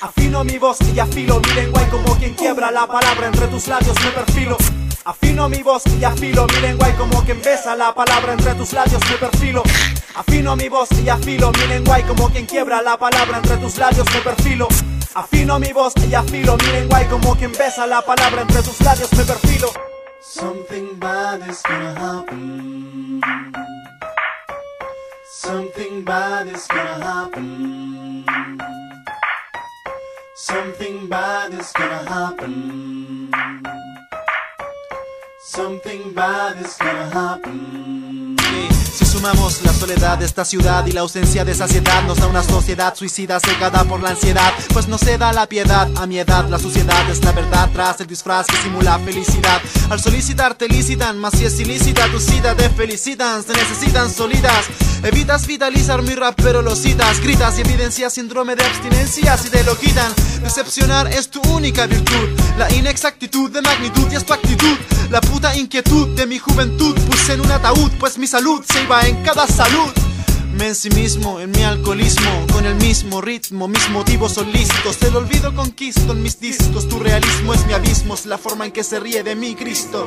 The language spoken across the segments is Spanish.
Afino mi voz y afilo mi lengua y como quien quiebra la palabra entre tus labios me perfilo. Afino mi voz y afilo mi lengua y como quien besa la palabra entre tus labios me perfilo. Afino mi voz y afilo mi lengua y como quien quiebra la palabra entre tus labios me perfilo. Afino mi voz y afilo mi lengua y como quien besa la palabra entre tus labios me perfilo. Something bad is gonna happen. Something bad is gonna happen. Something bad is gonna happen. Something bad is gonna happen. Si sumamos la soledad de esta ciudad y la ausencia de saciedad, nos da una sociedad suicida cegada por la ansiedad. Pues no se da la piedad, a mi edad la suciedad es la verdad tras el disfraz que simula felicidad. Al solicitar te licitan, mas si es ilícita tu cita te felicitan, se necesitan sólidas. Evitas vitalizar mi rap pero lo citas, gritas y evidencias síndrome de abstinencia si te lo quitan. Decepcionar es tu única virtud, la inexactitud de magnitud y es tu actitud. La puta inquietud de mi juventud puse en un ataúd, pues mi salud se iba en cada salud. Me ensimismo en mi alcoholismo, con el mismo ritmo, mis motivos son lícitos. El olvido conquisto en mis discos, tu realismo es mi abismo, es la forma en que se ríe de mí Cristo.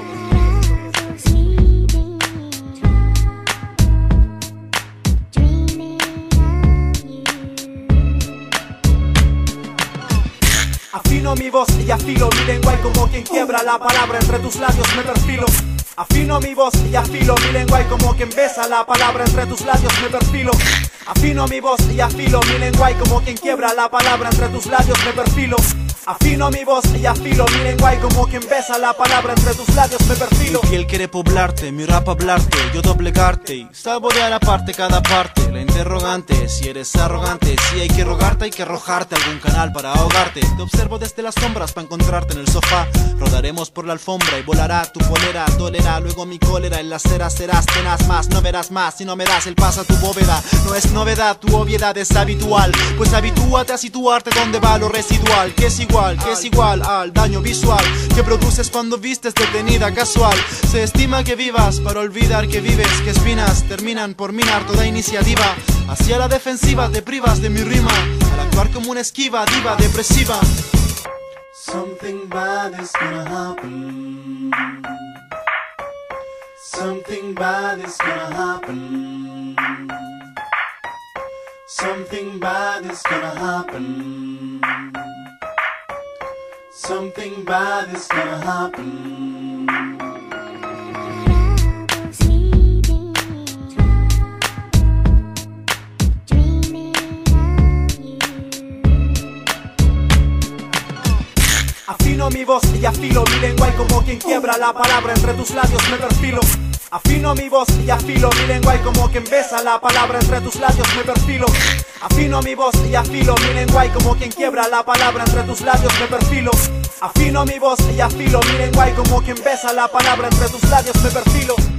Afino mi voz y afilo mi lengua y como quien quiebra la palabra entre tus labios me perfilo. Afino mi voz y afilo mi lengua y como quien besa la palabra entre tus labios me perfilo. Afino mi voz y afilo mi lengua y como quien quiebra la palabra entre tus labios me perfilo. Afino mi voz y afilo mi lengua y como quien besa la palabra entre tus labios me perfilo. Mi piel quiere poblarte, mi rap hablarte, yo doblegarte y saborear aparte cada parte. La interrogante, si eres arrogante, si hay que rogarte hay que arrojarte a algún canal para ahogarte. Te observo desde las sombras para encontrarte en el sofá. Rodaremos por la alfombra y volará tu polera, dolerá luego mi cólera. En la acera serás tenaz más, no verás más si no me das el paso a tu bóveda. No es novedad, tu obviedad es habitual, pues habitúate a situarte donde va lo residual, que es igual al daño visual que produces cuando vistes detenida casual. Se estima que vivas para olvidar que vives, que espinas terminan por minar toda iniciativa. Hacia la defensiva te privas de mi rima, al actuar como una esquiva diva depresiva. Something bad is gonna happen. Something bad is gonna happen. Something bad is gonna happen. Something bad is gonna happen. Afino mi voz y afilo mi lengua y como quien quiebra la palabra entre tus labios me perfilo. Afino mi voz y afilo mi lengua y como quien besa la palabra entre tus labios me perfilo. Afino mi voz y afilo mi lengua y como quien quiebra la palabra entre tus labios me perfilo. Afino mi voz y afilo mi lengua y como quien besa la palabra entre tus labios me perfilo.